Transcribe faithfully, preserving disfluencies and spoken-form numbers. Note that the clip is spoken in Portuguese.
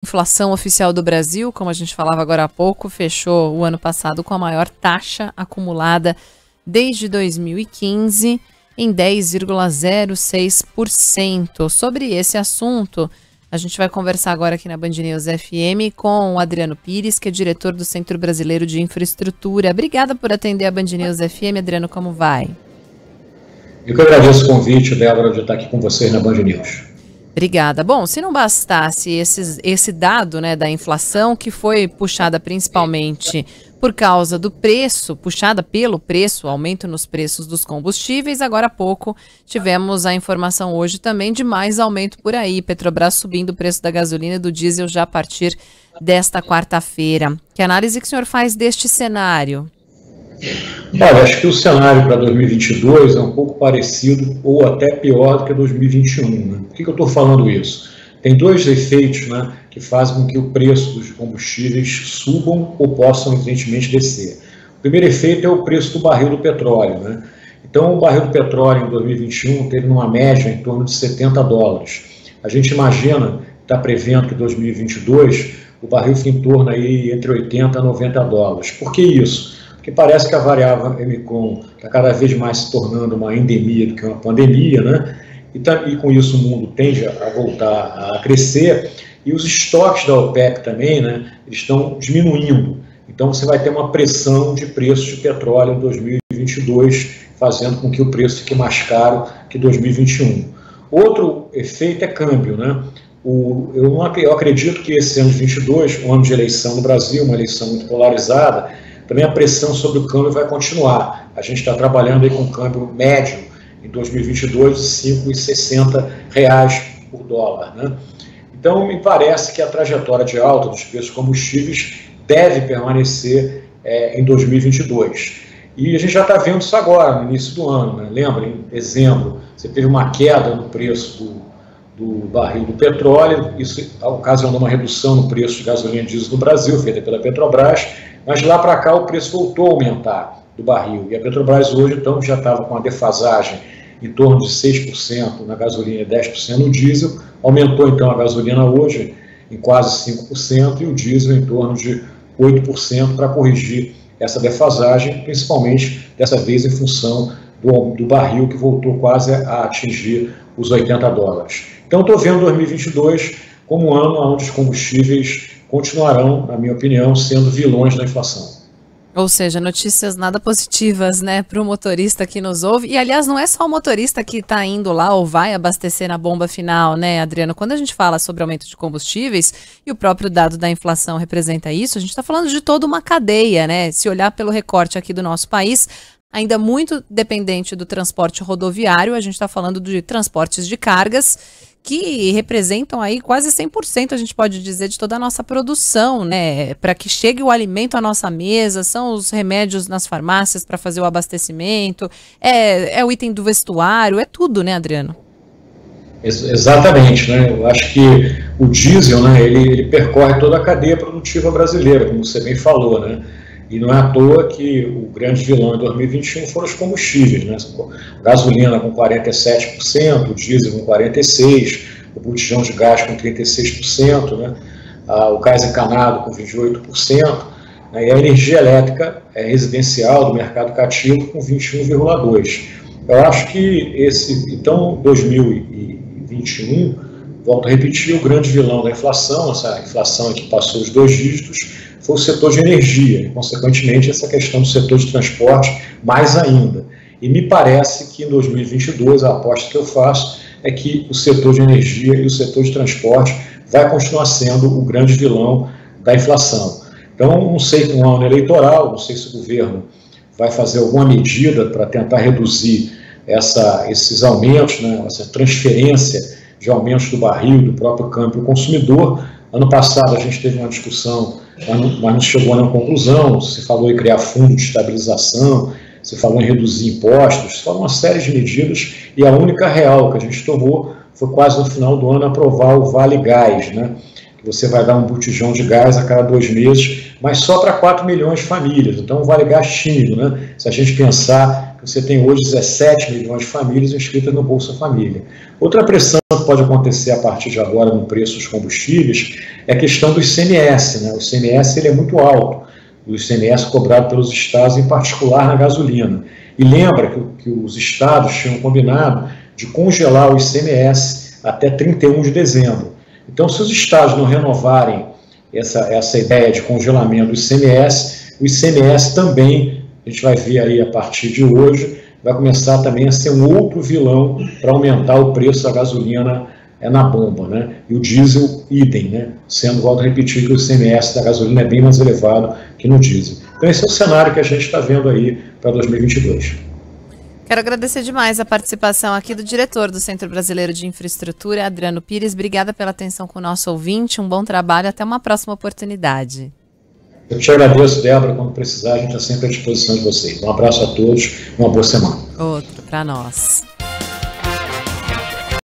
inflação oficial do Brasil, como a gente falava agora há pouco, fechou o ano passado com a maior taxa acumulada desde dois mil e quinze, em dez vírgula zero seis por cento. Sobre esse assunto, a gente vai conversar agora aqui na Band News F M com o Adriano Pires, que é diretor do Centro Brasileiro de Infraestrutura. Obrigada por atender a Band News F M. Adriano, como vai? Eu que agradeço o convite, Débora, de estar aqui com vocês na Band News. Obrigada. Bom, se não bastasse esses, esse dado, né, da inflação, que foi puxada principalmente por causa do preço, puxada pelo preço, aumento nos preços dos combustíveis, agora há pouco tivemos a informação hoje também de mais aumento por aí. Petrobras subindo o preço da gasolina e do diesel já a partir desta quarta-feira. Que análise que o senhor faz deste cenário? Olha, acho que o cenário para dois mil e vinte e dois é um pouco parecido ou até pior do que dois mil e vinte e um. Né? Por que, que eu estou falando isso? Tem dois efeitos, né, que fazem com que o preço dos combustíveis subam ou possam, evidentemente, descer. O primeiro efeito é o preço do barril do petróleo. Né? Então, o barril do petróleo em dois mil e vinte e um teve uma média em torno de setenta dólares. A gente imagina, está prevendo que em dois mil e vinte e dois o barril fique em torno aí entre oitenta a noventa dólares. Por que isso? Porque parece que a variável Omicron está cada vez mais se tornando uma endemia do que uma pandemia, né? E, tá, e com isso o mundo tende a voltar a crescer, e os estoques da OPEP também, né, eles estão diminuindo. Então você vai ter uma pressão de preços de petróleo em dois mil e vinte e dois, fazendo com que o preço fique mais caro que dois mil e vinte e um. Outro efeito é câmbio, né? O, eu, não, eu acredito que esse ano de vinte e dois, um ano de eleição no Brasil, uma eleição muito polarizada, também a pressão sobre o câmbio vai continuar. A gente está trabalhando aí com um câmbio médio em dois mil e vinte e dois de cinco reais e sessenta centavos por dólar. Né? Então, me parece que a trajetória de alta dos preços de combustíveis deve permanecer é, em dois mil e vinte e dois. E a gente já está vendo isso agora, no início do ano. Né? Lembra, em dezembro, você teve uma queda no preço do, do barril do petróleo, isso ocasionou uma redução no preço de gasolina e diesel no Brasil, feita pela Petrobras, mas de lá para cá o preço voltou a aumentar do barril. E a Petrobras hoje, então, já estava com uma defasagem em torno de seis por cento na gasolina e dez por cento no diesel. Aumentou, então, a gasolina hoje em quase cinco por cento e o diesel em torno de oito por cento para corrigir essa defasagem, principalmente, dessa vez, em função do, do barril que voltou quase a atingir os oitenta dólares. Então, estou vendo dois mil e vinte e dois como um ano onde os combustíveis continuarão, na minha opinião, sendo vilões da inflação. Ou seja, notícias nada positivas, né, para o motorista que nos ouve. E, aliás, não é só o motorista que está indo lá ou vai abastecer na bomba final, né, Adriano? Quando a gente fala sobre aumento de combustíveis, e o próprio dado da inflação representa isso, a gente está falando de toda uma cadeia, né? Se olhar pelo recorte aqui do nosso país, ainda muito dependente do transporte rodoviário, a gente está falando de transportes de cargas, que representam aí quase cem por cento, a gente pode dizer, de toda a nossa produção, né? Para que chegue o alimento à nossa mesa, são os remédios nas farmácias para fazer o abastecimento, é, é o item do vestuário, é tudo, né, Adriano? Exatamente, né? Eu acho que o diesel, né, ele, ele percorre toda a cadeia produtiva brasileira, como você bem falou, né? E não é à toa que o grande vilão em dois mil e vinte e um foram os combustíveis, né? Gasolina com quarenta e sete por cento, o diesel com quarenta e seis por cento, o botijão de gás com trinta e seis por cento, né? Ah, o gás encanado com vinte e oito por cento, né? E a energia elétrica é, residencial do mercado cativo com vinte e um vírgula dois por cento. Eu acho que esse, então, dois mil e vinte e um, volto a repetir, o grande vilão da inflação, essa inflação que passou os dois dígitos, foi o setor de energia, e, consequentemente, essa questão do setor de transporte mais ainda. E me parece que em dois mil e vinte e dois, a aposta que eu faço é que o setor de energia e o setor de transporte vai continuar sendo o grande vilão da inflação. Então, não sei, com um ano eleitoral, não sei se o governo vai fazer alguma medida para tentar reduzir essa, esses aumentos, né, essa transferência de aumentos do barril, do próprio câmbio ao consumidor. Ano passado a gente teve uma discussão, mas não chegou a nenhuma conclusão. Se falou em criar fundo de estabilização, se falou em reduzir impostos, se falou uma série de medidas, e a única real que a gente tomou foi quase no final do ano aprovar o Vale Gás, né? Que você vai dar um botijão de gás a cada dois meses, mas só para quatro milhões de famílias. Então, um Vale Gás tímido, né? Se a gente pensar que você tem hoje dezessete milhões de famílias inscritas no Bolsa Família. Outra pressão que pode acontecer a partir de agora no preço dos combustíveis é a questão do I C M S, né? O I C M S ele é muito alto, o I C M S cobrado pelos estados, em particular na gasolina. E lembra que, que os estados tinham combinado de congelar o I C M S até trinta e um de dezembro. Então, se os estados não renovarem essa, essa ideia de congelamento do I C M S, o I C M S também, a gente vai ver aí a partir de hoje, vai começar também a ser um outro vilão para aumentar o preço da gasolina é, na bomba, né? E o diesel, idem, né? Sendo, volto a repetir, que o I C M S da gasolina é bem mais elevado que no diesel. Então, esse é o cenário que a gente está vendo aí para dois mil e vinte e dois. Quero agradecer demais a participação aqui do diretor do Centro Brasileiro de Infraestrutura, Adriano Pires. Obrigada pela atenção com o nosso ouvinte. Um bom trabalho. Até uma próxima oportunidade. Eu te agradeço, Débora. Quando precisar, a gente está sempre à disposição de vocês. Um abraço a todos. Uma boa semana. Outro para nós.